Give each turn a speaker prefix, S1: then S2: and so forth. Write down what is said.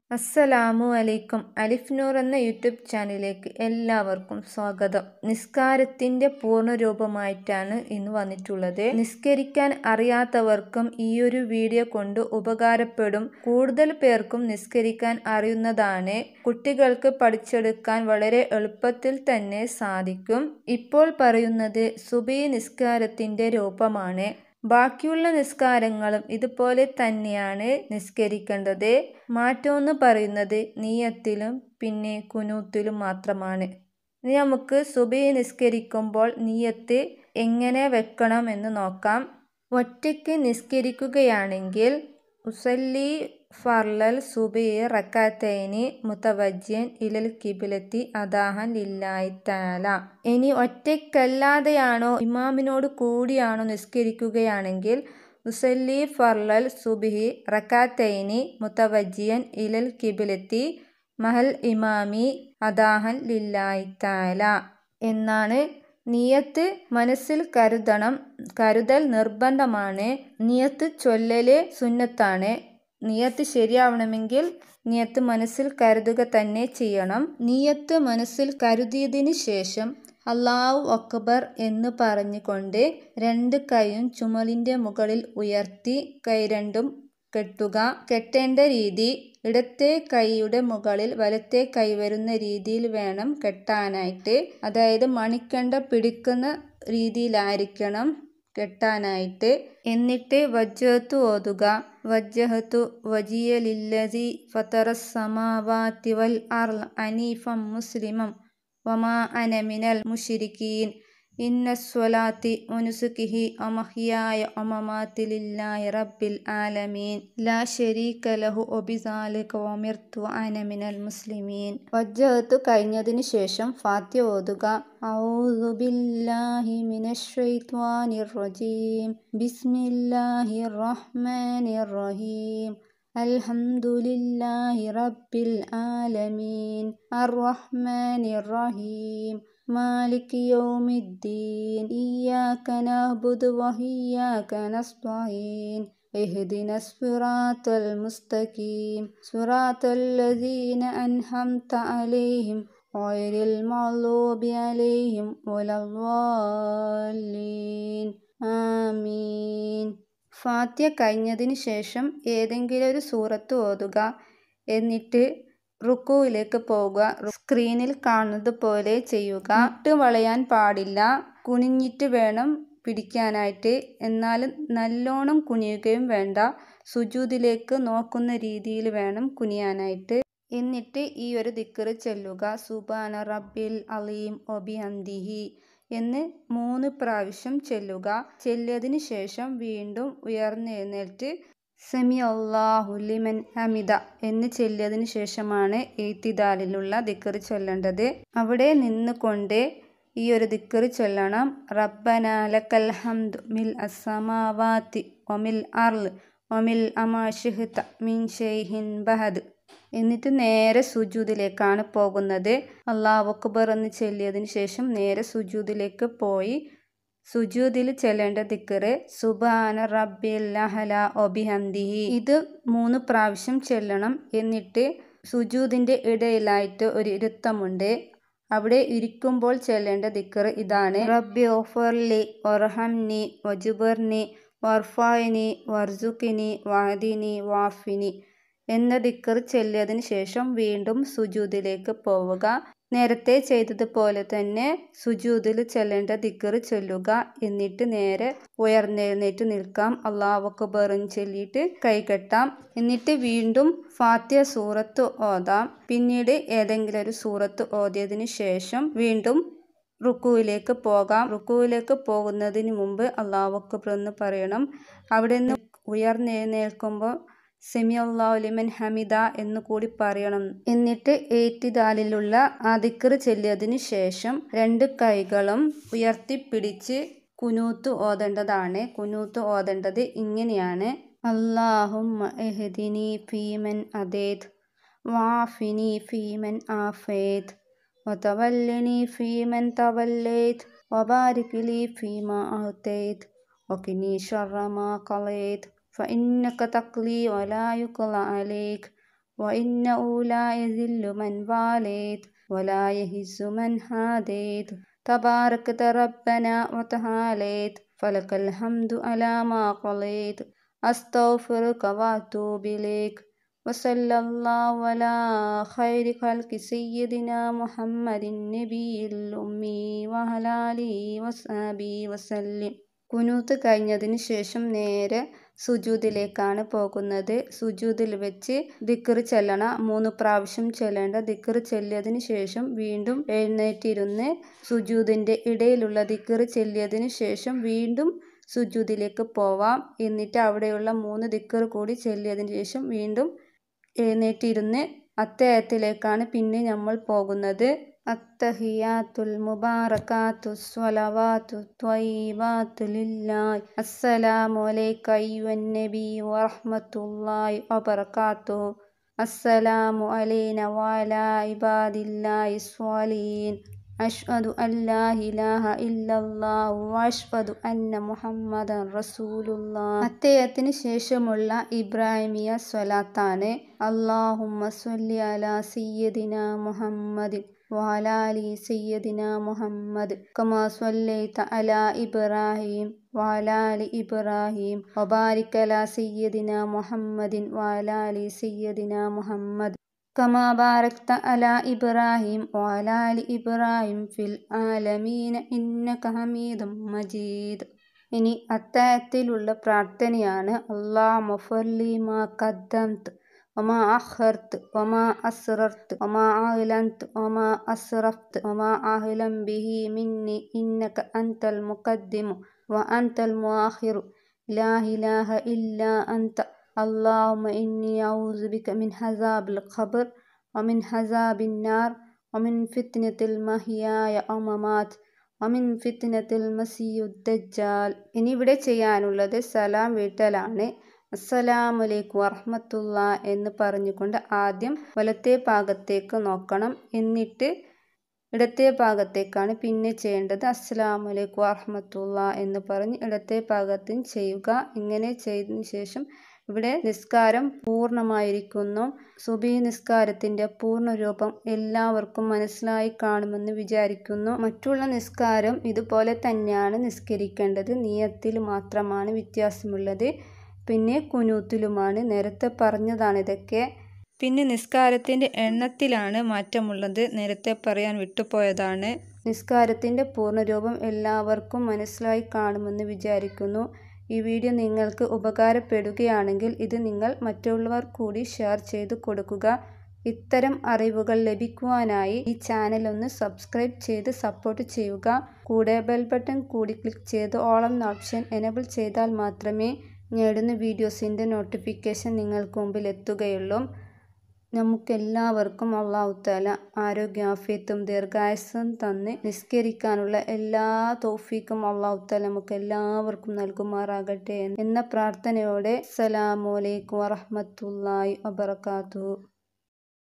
S1: അസ്സലാമു അലൈക്കും. അലിഫ് നൂർ എന്ന യൂട്യൂബ് ചാനലിലേക്ക് എല്ലാവർക്കും സ്വാഗതം. നിസ്കാരത്തിൻ്റെ പൂർണ്ണരൂപമായിട്ടാണ് ഇന്ന് വന്നിട്ടുള്ളത്. നിസ്കരിക്കാൻ അറിയാത്തവർക്കും ഈയൊരു വീഡിയോ കൊണ്ട് ഉപകാരപ്പെടും. കൂടുതൽ പേർക്കും നിസ്കരിക്കാൻ അറിയുന്നതാണ്. കുട്ടികൾക്ക് പഠിച്ചെടുക്കാൻ വളരെ എളുപ്പത്തിൽ തന്നെ സാധിക്കും. ഇപ്പോൾ പറയുന്നത് സുബഹി നിസ്കാരത്തിൻ്റെ രൂപമാണ്. ബാക്കിയുള്ള നിസ്കാരങ്ങളും ഇതുപോലെ തന്നെയാണ് നിസ്കരിക്കേണ്ടത്. മാറ്റമെന്ന് പറയുന്നത് നിയ്യത്തിലും പിന്നെ കുനൂത്തിലും മാത്രമാണ്. ഇനി നമുക്ക് സുബഹി നിസ്കരിക്കുമ്പോൾ നിയ്യത്ത് എങ്ങനെ വെക്കണം എന്ന് നോക്കാം. ഒറ്റയ്ക്ക് നിസ്കരിക്കുകയാണെങ്കിൽ ഉസല്ലി ഫർളൽ സുബഹി റകഅത്തൈനി മുതവജ്ജിഹൻ ഇലൽ ഖിബ്ലത്തി അദാഅൻ ലില്ലാഹി തആല. ഇനി ഒറ്റയ്ക്കല്ലാതെയാണോ ഇമാമിനോട് കൂടിയാണോ നിസ്കരിക്കുകയാണെങ്കിൽ ഉസല്ലി ഫർളൽ സുബ്ഹി റകഅത്തൈനി മുതവജ്ജിഹൻ ഇലൽ ഖിബ്ലത്തി മഅൽ ഇമാമി അദാഅൻ ലില്ലാഹി തആല എന്നാണ്. നിയ്യത്ത് മനസ്സിൽ കരുതൽ നിർബന്ധമാണ്. നിയ്യത്ത് ചൊല്ലല് സുന്നത്താണ്. നിയ്യത്ത് ശരിയാവണമെങ്കിൽ നിയ്യത്ത് മനസ്സിൽ കരുതുക തന്നെ ചെയ്യണം. നിയ്യത്ത് മനസ്സിൽ കരുതിയതിന് ശേഷം അല്ലാഹു അക്ബർ എന്ന് പറഞ്ഞുകൊണ്ട് രണ്ട് കൈയും ചുമലിൻ്റെ മുകളിൽ ഉയർത്തി കൈ രണ്ടും കെട്ടുക. കെട്ടേണ്ട രീതി ഇടത്തെ കൈയുടെ മുകളിൽ വലത്തെ കൈ വരുന്ന രീതിയിൽ വേണം കെട്ടാനായിട്ട്. അതായത് മണിക്കണ്ട പിടിക്കുന്ന രീതിയിലായിരിക്കണം കെട്ടാനായിട്ട്. എന്നിട്ട് വജ്ജഹത്തു ഓതുക. വജ്ജഹത്തു വജിയ ലില്ലദി ഫതറസ് സമാവാതി വൽ അർള ഹനീഫൻ മുസ്ലിമൻ വമാ അന മിനൽ മുശ്രികീൻ ഇന്നസ്സലാത്തി വനുസുകി വമഹ്യായ വമമാതി ലില്ലാഹി റബ്ബിൽ ആലമീൻ ലാ ശരീക ലഹു വബിദാലിക ഉമിർതു വഅന മിനൽ മുസ്ലിമീൻ. വജ്ജഹത്തു കഴിഞ്ഞതിന് ശേഷം ഫാത്തിഹ ഓതുക. അഊദു ബില്ലാഹി മിനശ് ശൈത്വാനിർ റജീം ബിസ്മില്ലാഹിർ റഹ്മാനിർ റഹീം അൽഹംദുലില്ലാഹി റബ്ബിൽ ആലമീൻ അർറഹ്മാനിർ റഹീം മാലികി യൗമിദ്ദീൻ ഇയ്യാക നഅ്ബുദു വഇയ്യാക നസ്തഈൻ ഇഹ്ദിനസ് സിറാത്തൽ മുസ്തഖീം സിറാത്തൽ ലദീന അൻഅംത അലൈഹിം ഗൈറിൽ മഗ്ളൂബി അലൈഹിം വലദ്ദാല്ലീൻ ആമീൻ. ഫാത്തിഹ കഴിഞ്ഞതിന് ശേഷം ഏതെങ്കിലും ഒരു സൂറത്ത് ഓതുക. എന്നിട്ട് റുക്കൂയിലേക്ക് പോവുക. സ്ക്രീനിൽ കാണുന്നത് പോലെ ചെയ്യുക. മുട്ട് വളയാൻ പാടില്ല. കുനിഞ്ഞിട്ട് വേണം പിടിക്കാനായിട്ട്. എന്നാലും നല്ലോണം കുനിയുകയും വേണ്ട. സുജൂദിലേക്ക് നോക്കുന്ന രീതിയിൽ വേണം കുനിയാനായിട്ട്. എന്നിട്ട് ഈ ഒരു ദിക്ർ ചൊല്ലുക. സുബ്ഹാന റബ്ബിൽ അലീം വബിഹംദിഹി എന്ന് 3 പ്രാവശ്യം ചൊല്ലുക. ചൊല്ലിയതിന് ശേഷം വീണ്ടും ഉയർന്നെഴുന്നേറ്റ് സമിഅല്ലാഹു ലിമൻ ഹമിദ എന്ന് ചൊല്ലിയതിന് ശേഷമാണ് ഇഅ്തിദാലിലുള്ള ദിക്ർ ചൊല്ലേണ്ടത്. അവിടെ നിന്നുകൊണ്ട് ഈ ഒരു ദിക്ർ ചൊല്ലണം. റബ്ബനാ ലക്കൽ ഹംദു മിൽ അസ്സമാവാതി വമിൽ അർള് വമിൽ അമാ ശിഅ്ത മിൻ ശൈഇൻ ബഅദ്. എന്നിട്ട് നേരെ സുജൂദിലേക്കാണ് പോകുന്നത്. അല്ലാഹു അക്ബർ എന്ന് ചൊല്ലിയതിന് ശേഷം നേരെ സുജൂദിലേക്ക് പോയി സുജൂദിൽ ചൊല്ലേണ്ട ദിക്ർ സുബ്ഹാന റബ്ബിൽ അഅല വബിഹംദിഹി. ഇത് 3 പ്രാവശ്യം ചൊല്ലണം. എന്നിട്ട് സുജൂദിൻ്റെ ഇടയിലായിട്ട് ഒരു ഇരുത്തമുണ്ട്. അവിടെ ഇരിക്കുമ്പോൾ ചൊല്ലേണ്ട ദിക്ർ ഇതാണ്. റബ്ബി ഗഫിർലി വർഹംനി വജ്ബുർനി വർഫഅനി വർസുഖ്നി വഅദിനി വഅഫിനി എന്ന ദിക്ർ ചൊല്ലിയതിന് ശേഷം വീണ്ടും സുജൂദിലേക്ക് പോവുക. നേരത്തെ ചെയ്തതുപോലെ തന്നെ സുജൂദിൽ ചൊല്ലേണ്ട ദിക്ർ ചൊല്ലുക. എന്നിട്ട് നേരെ ഉയർന്നെഴുന്നേറ്റ് നിൽക്കാം. അല്ലാഹു അക്ബർ എന്ന് ചൊല്ലിയിട്ട് കൈകെട്ടാം. എന്നിട്ട് വീണ്ടും ഫാത്തിഹ സൂറത്ത് ഓതാം. പിന്നീട് ഏതെങ്കിലും ഒരു സൂറത്ത് ഓതിയതിന് ശേഷം വീണ്ടും റുക്കൂയിലേക്ക് പോകാം. റുക്കൂയിലേക്ക് പോകുന്നതിന് മുമ്പ് അല്ലാഹു അക്ബർ എന്ന് പറയണം. അവിടെ നിന്ന് ഉയർന്നെഴുന്നേൽക്കുമ്പോൾ സമിഅല്ലാഹു ലിമൻ ഹമിദ എന്ന് കൂടി പറയണം. എന്നിട്ട് ഇഅ്തിദാലിലുള്ള ആ ദിക്ർ ചൊല്ലിയതിന് ശേഷം 2 കൈകളും ഉയർത്തിപ്പിടിച്ച് കുനൂത്ത് ഓതേണ്ടതാണ്. കുനൂത്ത് ഓതേണ്ടത് ഇങ്ങനെയാണ്. അല്ലാഹുമ്മ ഇഹ്ദിനി ഫീമൻ ഹദൈത് വആഫിനി ഫീമൻ ആഫൈത് വതവല്ലനി ഫീമൻ തവല്ലൈത് വബാരിക് ലി ഫീമാ അഅ്തൈത് വഖിനി ശർറ മാ ഖളൈത് ഫഇന്നക തഖ്ലി വലാ യുഖ്ള അലൈക وإنه لا يذل من واليت ولا يهز من هاديت تباركت ربنا وتعاليت فلك الحمد على ما قضيت أستغفرك وأتوب إليك وصلى الله على خير خلق سيدنا محمد النبي الأمي وعلى آله وصحبه وسلم. കുനൂത്ത് കഴിഞ്ഞതിന് ശേഷം നേരെ സുജൂദിലേക്കാണ് പോകുന്നത്. സുജൂദിൽ വെച്ച് ദിക്ർ ചെല്ലണം. 3 പ്രാവശ്യം ചൊല്ലേണ്ട ദിക്ർ ചൊല്ലിയതിന് ശേഷം വീണ്ടും എഴുന്നേറ്റിരുന്ന് സുജൂദിൻ്റെ ഇടയിലുള്ള ദിക്ർ ചൊല്ലിയതിന് ശേഷം വീണ്ടും സുജൂദിലേക്ക് പോവാം. എന്നിട്ട് അവിടെയുള്ള 3 ദിക്ർ കൂടി ചൊല്ലിയതിന് ശേഷം വീണ്ടും എഴുന്നേറ്റിരുന്ന് അത്തഹയ്യാത്തിലേക്കാണ് പിന്നെ നമ്മൾ പോകുന്നത്. അത്തഹിയാത്തുൽ മുബാറകാത്തു സ്വലവാത്തു ത്വയ്യിബാത്തു ലില്ലാഹി അസ്സലാമു അലൈക അയ്യുഹൻ നബി വറഹ്മത്തുള്ളാഹി വബറകാതുഹു അസ്സലാമു അലൈനാ വഅലാ ഇബാദില്ലാഹി സ്വാലിഹീൻ അഷ്ഹദു അൻ ലാ ഇലാഹ ഇല്ലല്ലാഹു വഅഷ്ഹദു അന്ന മുഹമ്മദൻ റസൂലുള്ളാഹ്. അത്തഹയ്യാത്തിന് ശേഷമുള്ള ഇബ്രാഹിമിയ സ്വലാത്താണ്. അല്ലാഹുമ്മ സ്വല്ലി അലാ സയ്യിദിനാ മുഹമ്മദിൻ വഅലാ ആലി സയ്യിദിനാ മുഹമ്മദ് കമാ സ്വല്ലൈത അലാ ഇബ്രാഹിം വഅലാ ആലി ഇബ്രാഹിം വബാരിക് അലാ സയ്യിദിനാ മുഹമ്മദിൻ വഅലാ ആലി സയ്യിദിനാ മുഹമ്മദ് കമാ ബാരക്ത അലാ ഇബ്രാഹിം വഅലാ ആലി ഇബ്രാഹിം ഫിൽ ആലമീന ഇന്നക ഹമീദും മജീദ്. ഇനി അത്തഹയ്യാത്തിലുള്ള പ്രാർത്ഥനയാണ്. അല്ലാഹുമ്മ ഫർലി മാ ഖദ്ദംതു വമാ അഖർതു വമാ അസ്റർതു വമാ അഅലൻതു വമാ അസ്റഫ്തു വമാ അഅലം ബിഹി മിന്നി ഇന്നക അൻതൽ മുഖദ്ദിമു വ അൻതൽ മുഅഖിറു ലാ ഇലാഹ ഇല്ലാ അൻത അല്ലാഹുമ്മ ഇന്നി അഊദു ബിക മിൻ അസാബിൽ ഖബ്ർ വമിൻ അസാബിൻ നാർ വമിൻ ഫിത്നത്തിൽ മഹിയായ വമമാത് വമിൻ ഫിത്നത്തിൽ മസീഹുദ് ദജ്ജാൽ. ഇനി ഇവിടെ ചെയ്യാനുള്ളത് സലാം വീട്ടലാണ്. അസ്സലാമു അലൈക്കും വറഹ്മത്തുള്ളാഹി എന്ന് പറഞ്ഞുകൊണ്ട് ആദ്യം വലത്തേ ഭാഗത്തേക്ക് നോക്കണം. എന്നിട്ട് ഇടത്തേ ഭാഗത്തേക്കാണ് പിന്നെ ചെയ്യേണ്ടത്. അസ്സലാമു അലൈക്കും വറഹ്മത്തുള്ളാഹി എന്ന് പറഞ്ഞ് ഇടത്തേ ഭാഗത്തിന് ചെയ്യുക. ഇങ്ങനെ ചെയ്തതിന് ശേഷം ഇവിടെ നിസ്കാരം പൂർണ്ണമായിരിക്കുന്നു. സുബഹി നിസ്കാരത്തിൻ്റെ പൂർണ്ണരൂപം എല്ലാവർക്കും മനസ്സിലായി കാണുമെന്ന് വിചാരിക്കുന്നു. മറ്റുള്ള നിസ്കാരം ഇതുപോലെ തന്നെയാണ് നിസ്കരിക്കേണ്ടത്. നിയത്തിൽ മാത്രമാണ് വ്യത്യാസമുള്ളത്. പിന്നെ കുനൂത്തിലുമാണ്. നേരത്തെ പറഞ്ഞതാണിതൊക്കെ. പിന്നെ നിസ്കാരത്തിൻ്റെ എണ്ണത്തിലാണ് മാറ്റമുള്ളത്. നേരത്തെ പറയാൻ വിട്ടുപോയതാണ്. നിസ്കാരത്തിൻ്റെ പൂർണ്ണരൂപം എല്ലാവർക്കും മനസ്സിലായി കാണുമെന്ന് വിചാരിക്കുന്നു. ഈ വീഡിയോ നിങ്ങൾക്ക് ഉപകാരപ്പെടുകയാണെങ്കിൽ ഇത് നിങ്ങൾ മറ്റുള്ളവർ കൂടി ഷെയർ ചെയ്ത് കൊടുക്കുക. ഇത്തരം അറിവുകൾ ലഭിക്കുവാനായി ഈ ചാനൽ ഒന്ന് സബ്സ്ക്രൈബ് ചെയ്ത് സപ്പോർട്ട് ചെയ്യുക. കൂടെ ബെൽ ബട്ടൺ കൂടി ക്ലിക്ക് ചെയ്ത് ഓൾ എന്ന ഓപ്ഷൻ എനേബിൾ ചെയ്താൽ മാത്രമേ നേടുന്ന വീഡിയോസിൻ്റെ നോട്ടിഫിക്കേഷൻ നിങ്ങൾക്ക് മുമ്പിൽ എത്തുകയുള്ളൂ. നമുക്കെല്ലാവർക്കും അല്ലാഹു തആല ആരോഗ്യാഫിയത്തും ദീർഘായുസ്സും തന്ന് നിസ്കരിക്കാനുള്ള എല്ലാ തൗഫീഖും അല്ലാഹു തആല നമുക്ക് എല്ലാവർക്കും നൽകുമാറാകട്ടെ എന്ന പ്രാർത്ഥനയോടെ അസ്സലാമു അലൈക്കും വറഹ്മത്തുള്ളാഹി വബറകാതുഹു.